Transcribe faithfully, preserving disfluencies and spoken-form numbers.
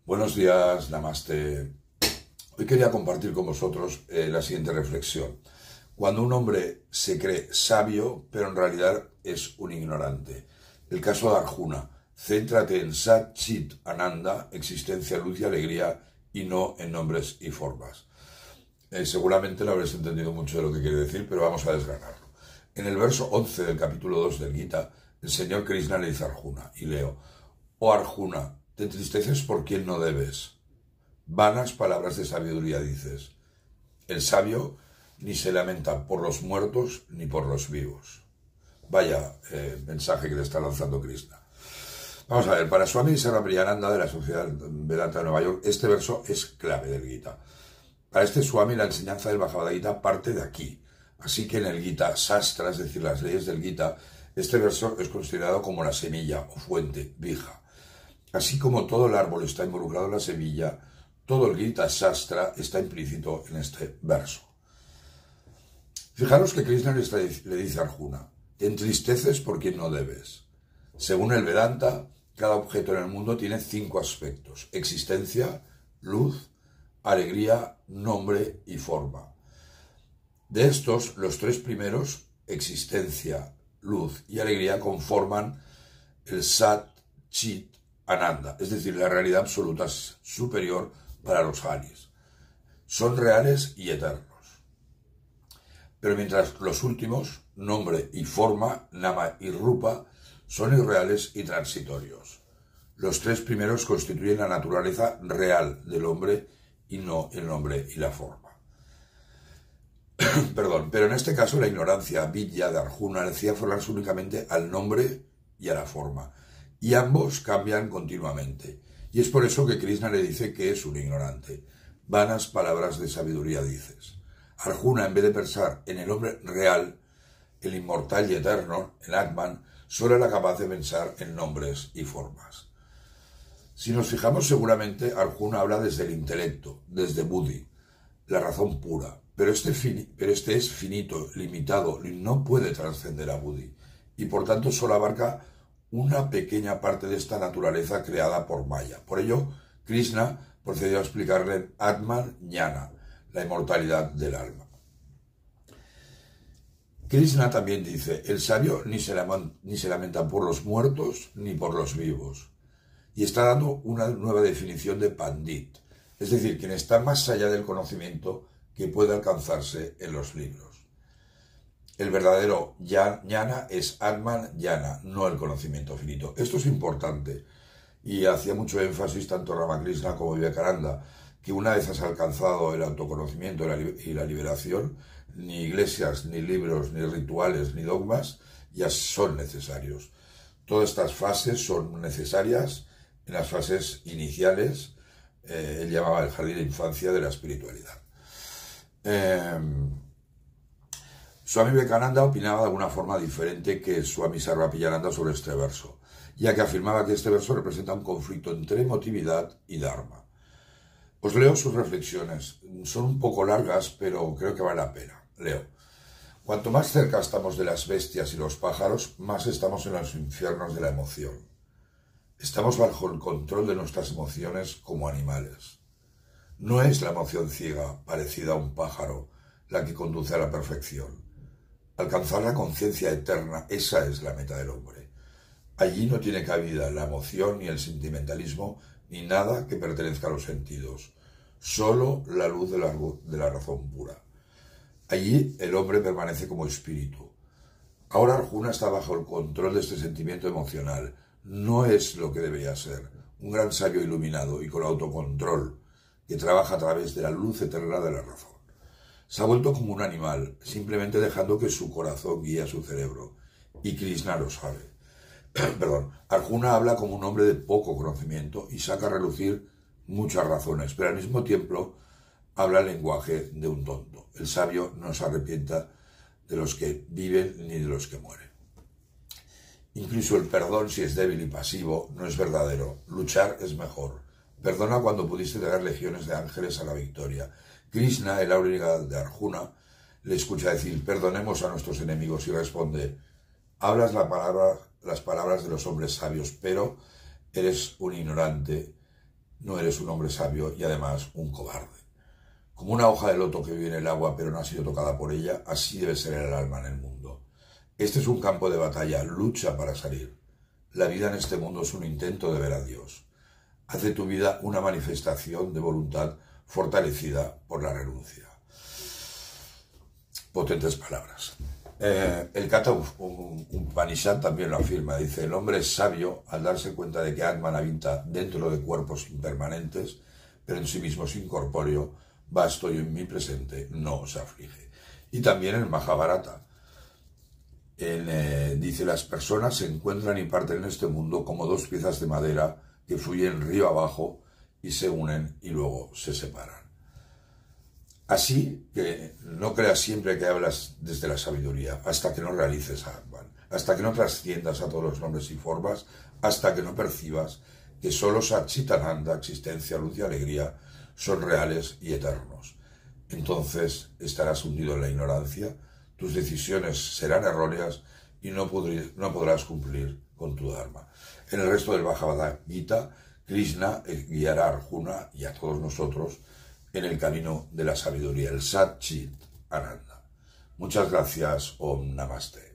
Buenos días, Namaste. Hoy quería compartir con vosotros eh, la siguiente reflexión. Cuando un hombre se cree sabio, pero en realidad es un ignorante. El caso de Arjuna. Céntrate en Sat Chit Ananda, existencia, luz y alegría, y no en nombres y formas. Eh, seguramente no habréis entendido mucho de lo que quiere decir, pero vamos a desgranarlo. En el verso once del capítulo dos del Gita, el señor Krishna le dice a Arjuna, y leo: Oh Arjuna, te entristeces por quien no debes. Vanas palabras de sabiduría dices. El sabio ni se lamenta por los muertos ni por los vivos. Vaya eh, mensaje que le está lanzando Krishna. Vamos a ver, para Swami Sarvapriyananda de la Sociedad Vedanta de Nueva York, este verso es clave del Gita. Para este Swami, la enseñanza del Bhagavad Gita parte de aquí. Así que en el Gita Sastra, es decir, las leyes del Gita, este verso es considerado como la semilla o fuente, vija. Así como todo el árbol está involucrado en la semilla, todo el Gita Sastra está implícito en este verso. Fijaros que Krishna le dice a Arjuna: te entristeces por quien no debes. Según el Vedanta, cada objeto en el mundo tiene cinco aspectos: existencia, luz, alegría, nombre y forma. De estos, los tres primeros, existencia, luz y alegría, conforman el Sat Chit Ananda, es decir, la realidad absoluta superior para los Haris. Son reales y eternos. Pero mientras los últimos, nombre y forma, nama y rupa, son irreales y transitorios. Los tres primeros constituyen la naturaleza real del hombre y no el nombre y la forma. Perdón, pero en este caso la ignorancia, vidya de Arjuna, le hacía aferrarse únicamente al nombre y a la forma. Y ambos cambian continuamente. Y es por eso que Krishna le dice que es un ignorante. Vanas palabras de sabiduría dices. Arjuna, en vez de pensar en el hombre real, el inmortal y eterno, el Atman, solo era capaz de pensar en nombres y formas. Si nos fijamos, seguramente Arjuna habla desde el intelecto, desde Buddhi, la razón pura. Pero este, pero este es finito, limitado, y no puede trascender a Buddhi. Y por tanto solo abarca una pequeña parte de esta naturaleza creada por Maya. Por ello, Krishna procedió a explicarle Atman Jnana, la inmortalidad del alma. Krishna también dice: el sabio ni se, lamenta, ni se lamenta por los muertos ni por los vivos. Y está dando una nueva definición de Pandit, es decir, quien está más allá del conocimiento que puede alcanzarse en los libros. El verdadero jnana es Atman Jnana, no el conocimiento finito. Esto es importante y hacía mucho énfasis tanto Ramakrishna como Vivekananda, que una vez has alcanzado el autoconocimiento y la liberación, ni iglesias, ni libros, ni rituales, ni dogmas ya son necesarios. Todas estas fases son necesarias en las fases iniciales, eh, él llamaba el jardín de infancia de la espiritualidad. Eh, Swami Vivekananda opinaba de alguna forma diferente que Swami Sarvapriyananda sobre este verso, ya que afirmaba que este verso representa un conflicto entre emotividad y dharma. Os leo sus reflexiones. Son un poco largas, pero creo que vale la pena. Leo: cuanto más cerca estamos de las bestias y los pájaros, más estamos en los infiernos de la emoción. Estamos bajo el control de nuestras emociones como animales. No es la emoción ciega, parecida a un pájaro, la que conduce a la perfección. Alcanzar la conciencia eterna, esa es la meta del hombre. Allí no tiene cabida la emoción ni el sentimentalismo, ni nada que pertenezca a los sentidos. Solo la luz de la, de la razón pura. Allí el hombre permanece como espíritu. Ahora Arjuna está bajo el control de este sentimiento emocional. No es lo que debería ser. Un gran sabio iluminado y con autocontrol, que trabaja a través de la luz eterna de la razón. Se ha vuelto como un animal, simplemente dejando que su corazón guíe a su cerebro. Y Krishna lo sabe. Perdón. Arjuna habla como un hombre de poco conocimiento y saca a relucir muchas razones, pero al mismo tiempo habla el lenguaje de un tonto. El sabio no se arrepienta de los que viven ni de los que mueren. Incluso el perdón, si es débil y pasivo, no es verdadero. Luchar es mejor. Perdona cuando pudiste traer legiones de ángeles a la victoria. Krishna, el áuriga de Arjuna, le escucha decir: perdonemos a nuestros enemigos, y responde: hablas la palabra, las palabras de los hombres sabios, pero eres un ignorante no eres un hombre sabio y además un cobarde. Como una hoja de loto que vive en el agua pero no ha sido tocada por ella, así debe ser el alma en el mundo. Este es un campo de batalla, lucha para salir. La vida en este mundo es un intento de ver a Dios. Haz de tu vida una manifestación de voluntad fortalecida por la renuncia. Potentes palabras. Eh, el Katha Upanishad también lo afirma, dice: el hombre es sabio al darse cuenta de que Atman habita dentro de cuerpos impermanentes, pero en sí mismo es incorpóreo, vasto y en mi presente no se aflige. Y también el Mahabharata en, eh, dice: las personas se encuentran y parten en este mundo como dos piezas de madera que fluyen río abajo y se unen y luego se separan. Así que no creas siempre que hablas desde la sabiduría, hasta que no realices Atman, hasta que no trasciendas a todos los nombres y formas, hasta que no percibas que solo Satchitananda, existencia, luz y alegría, son reales y eternos. Entonces estarás hundido en la ignorancia, tus decisiones serán erróneas y no, podrás, no podrás cumplir con tu Dharma. En el resto del Bhagavad Gita, Krishna guiará a Arjuna y a todos nosotros en el camino de la sabiduría, el Sat Chit Ananda. Muchas gracias. Om Namaste.